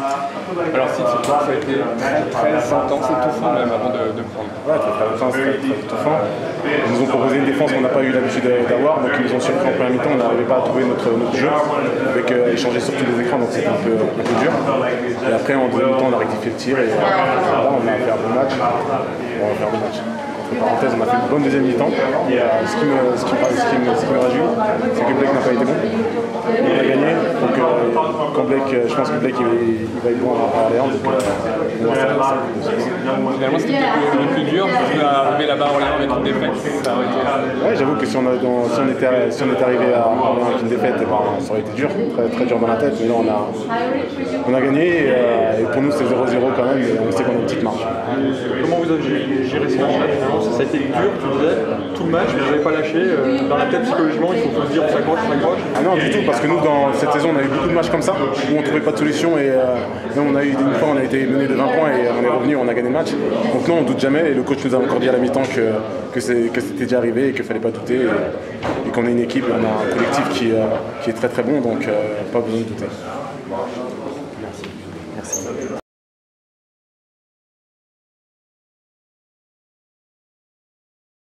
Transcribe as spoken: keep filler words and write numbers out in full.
Alors si, ça a été très très intense, étouffant même avant de, de prendre. Ouais, très très intense, très, très étouffant. Ils nous ont proposé une défense qu'on n'a pas eu l'habitude d'avoir, donc ils nous ont surpris en première mi-temps, on n'arrivait pas à trouver notre, notre jeu, avec euh, échanger sur tous les écrans, donc c'était un peu, un peu dur. Et après en deuxième mi-temps on a rectifié le tir et euh, voilà, on a fait un bon match. On va faire un bon match. Entre parenthèses, on a fait une bonne deuxième mi-temps. Et euh, ce, qui me, ce, qui, ce, qui me, ce qui me réjouit, c'est que Blake n'a pas été bon. On a gagné, donc euh, quand Blake, je pense que Blake il, il va être bon à Orléans. Donc, euh, bon, ça, ça, Finalement, c'était peut-être le plus dur, parce qu'on est arrivé là-bas à Orléans avec une défaite. Ça aurait été... Ouais, j'avoue que si on, a, dans, si, on était, si on était arrivé à Orléans avec une défaite, eh ben, ça aurait été dur, très, très dur dans la tête. Mais là, on a, on a gagné et, euh, et pour nous, c'est zéro zéro quand même. Et on sait qu'on a une petite marge. Comment vous avez géré ce match-là? Ça a été dur, tu disais, tout le match, vous n'avez pas lâché. Euh, dans la tête, psychologiquement, il faut se dire on s'accroche, on s'accroche. Ah non, du tout, parce que nous, dans cette saison, on a eu beaucoup de matchs comme ça, où on ne trouvait pas de solution. Et euh, on a eu une fois, on a été mené de vingt points et on est revenu, on a gagné le match. Donc non, on ne doute jamais. Et le coach nous a encore dit à la mi-temps que, que c'était déjà arrivé et qu'il ne fallait pas douter. Et, et qu'on est une équipe, on a un collectif qui, euh, qui est très très bon, donc euh, pas besoin de douter. Merci. Merci.